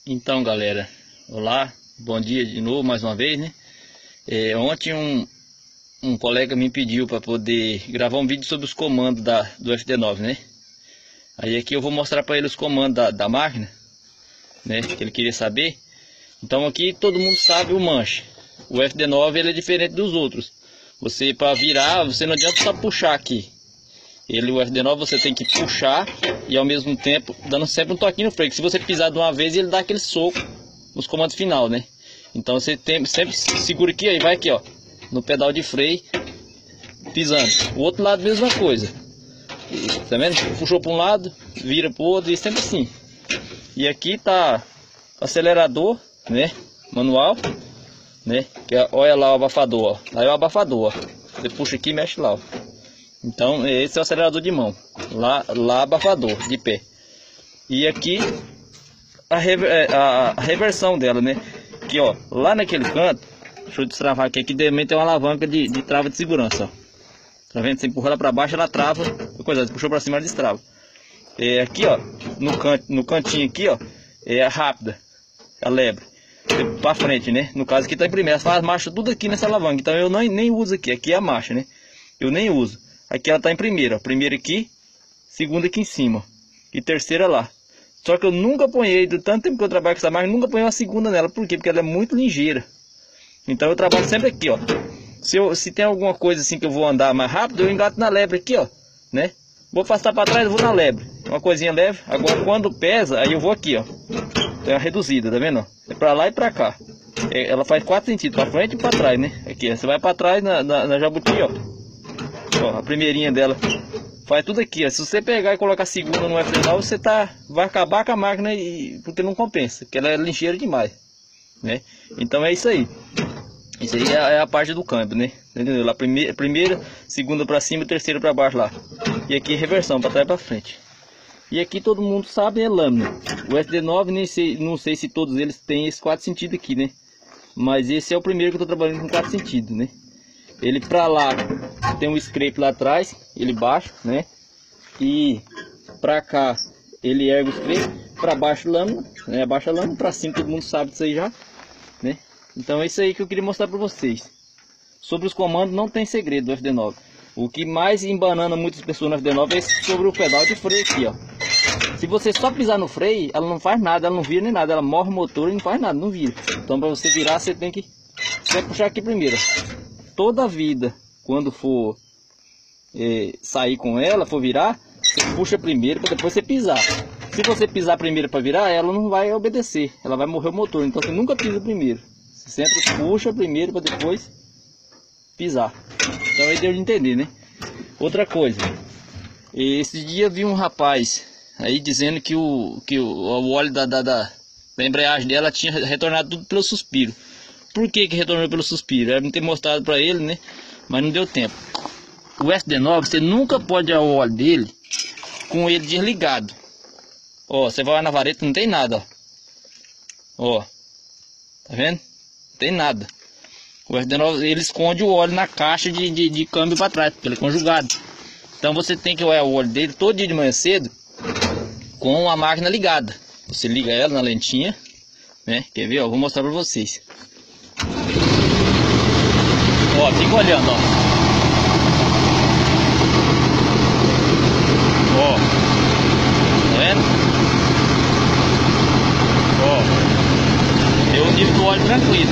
Então, galera, olá, bom dia de novo mais uma vez, né? Ontem um colega me pediu para poder gravar um vídeo sobre os comandos do FD9, né? Aí aqui eu vou mostrar para ele os comandos da máquina, né? Que ele queria saber. Então aqui todo mundo sabe o manche. O FD9 ele é diferente dos outros. Você para virar, você não adianta só puxar aqui. O FD9 você tem que puxar e ao mesmo tempo dando sempre um toquinho no freio. Se você pisar de uma vez, ele dá aquele soco nos comandos final, né? Então você sempre segura aqui, aí vai aqui, ó, no pedal de freio, pisando. O outro lado mesma coisa. Tá vendo? Puxou para um lado, vira para o outro e sempre assim. E aqui tá acelerador, né? Manual, né? Que olha lá o abafador, ó. Aí é o abafador, ó. Você puxa aqui e mexe lá, ó. Então esse é o acelerador de mão, lá abafador de pé. E aqui a reversão dela, né? Aqui, ó, lá naquele canto, deixa eu destravar aqui, também tem uma alavanca de trava de segurança, ó. Tá vendo? Você empurra ela para baixo, ela trava, coisa, puxou para cima, ela destrava. Aqui, ó, no cantinho aqui, ó, é a rápida, a lebre para frente, né? No caso aqui tá em primeira, faz marcha tudo aqui nessa alavanca. Então eu nem uso aqui é a marcha, né? Eu nem uso. Aqui ela tá em primeira, ó. Primeira aqui, segunda aqui em cima, e terceira lá. Só que eu nunca ponhei, do tanto tempo que eu trabalho com essa máquina, nunca ponhei uma segunda nela. Por quê? Porque ela é muito ligeira. Então eu trabalho sempre aqui, ó. Se tem alguma coisa assim que eu vou andar mais rápido, eu engato na lebre aqui, ó, né? Vou afastar para trás, eu vou na lebre. Uma coisinha leve. Agora quando pesa, aí eu vou aqui, ó. Tem uma reduzida, tá vendo? É para lá e para cá. Ela faz 4 centímetros, para frente e para trás, né? Aqui, você vai para trás na jabuti, ó. Ó, a primeirinha dela faz tudo aqui, ó. Se você pegar e colocar a segunda no FD9, você vai acabar com a máquina porque não compensa, porque ela é ligeira demais, né? Então é isso aí. Isso aí é a parte do câmbio, né? Entendeu? Lá primeira, segunda para cima, terceira para baixo lá. E aqui reversão para trás e para frente. E aqui todo mundo sabe é lâmina. O FD9 não sei se todos eles têm esse 4 sentidos aqui, né? Mas esse é o primeiro que eu tô trabalhando com 4 sentidos, né? Ele para lá tem um scrape lá atrás, ele baixa, né? E para cá ele ergue o scrape, para baixo lâmina, né? Abaixa a lâmina, para cima todo mundo sabe disso aí já, né? Então é isso aí que eu queria mostrar para vocês. Sobre os comandos não tem segredo do FD9. O que mais embanana muitas pessoas no FD9 é sobre o pedal de freio aqui, ó. Se você só pisar no freio, ela não faz nada, ela não vira nem nada, ela morre o motor e não faz nada, não vira. Então para você virar, você tem que puxar aqui primeiro. Toda a vida, quando for sair com ela, for virar, você puxa primeiro para depois você pisar. Se você pisar primeiro para virar, ela não vai obedecer, ela vai morrer o motor. Então você nunca pisa primeiro, você sempre puxa primeiro para depois pisar. Então aí deu de entender, né? Outra coisa, esse dia vi um rapaz aí dizendo que o óleo da embreagem dela tinha retornado tudo pelo suspiro. Por que retornou pelo suspiro? Era me ter mostrado para ele, né? Mas não deu tempo. O FD9 você nunca pode dar o óleo dele com ele desligado. Ó, você vai lá na vareta, não tem nada, ó. Ó, tá vendo? Não tem nada. O FD9 ele esconde o óleo na caixa de câmbio para trás, porque ele é conjugado. Então você tem que olhar o óleo dele todo dia de manhã cedo com a máquina ligada. Você liga ela na lentinha, né? Quer ver? Ó, vou mostrar para vocês. Ó, fica olhando, ó. Ó, tá vendo? Ó, deu o nível do óleo tranquilo.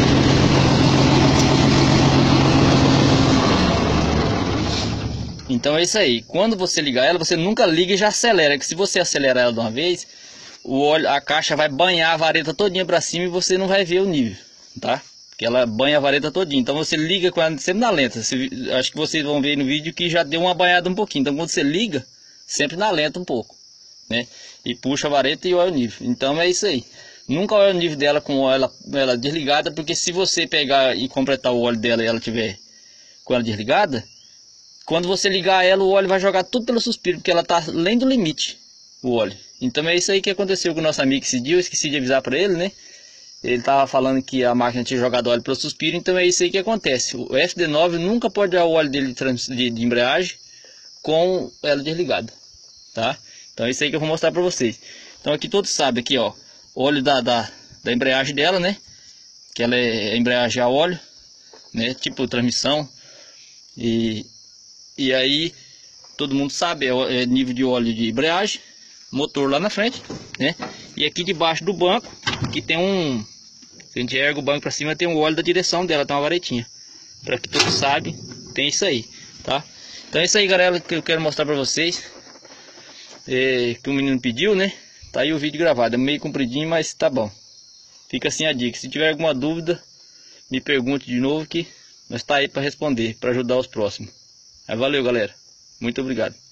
Então é isso aí. Quando você ligar ela, você nunca liga e já acelera. Que se você acelerar ela de uma vez, o óleo, a caixa vai banhar a vareta todinha para cima e você não vai ver o nível, tá? Que ela banha a vareta todinha. Então você liga com ela sempre na lenta. Acho que vocês vão ver no vídeo que já deu uma banhada um pouquinho. Então quando você liga, sempre na lenta um pouco, né? E puxa a vareta e olha o nível. Então é isso aí. Nunca olha o nível dela com ela desligada, porque se você pegar e completar o óleo dela e ela tiver com ela desligada, quando você ligar ela, o óleo vai jogar tudo pelo suspiro, porque ela tá além do limite, o óleo. Então é isso aí que aconteceu com o nosso amigo esse dia. Eu esqueci de avisar para ele, né? Ele estava falando que a máquina tinha jogado óleo pelo suspiro, então é isso aí que acontece. O FD9 nunca pode dar o óleo dele de embreagem com ela desligada, tá? Então é isso aí que eu vou mostrar para vocês. Então aqui todos sabem, aqui ó, óleo da embreagem dela, né? Que ela é embreagem a óleo, né? Tipo transmissão. E aí todo mundo sabe, é nível de óleo de embreagem, motor lá na frente, né? E aqui debaixo do banco, que tem um... Se a gente ergue o banco para cima, tem o óleo da direção dela, tem uma varetinha. Para que todos sabem, tem isso aí, tá? Então é isso aí, galera, que eu quero mostrar para vocês. Que o menino pediu, né? Tá aí o vídeo gravado, é meio compridinho, mas tá bom. Fica assim a dica. Se tiver alguma dúvida, me pergunte de novo que nós tá aí para responder, para ajudar os próximos. Valeu, galera. Muito obrigado.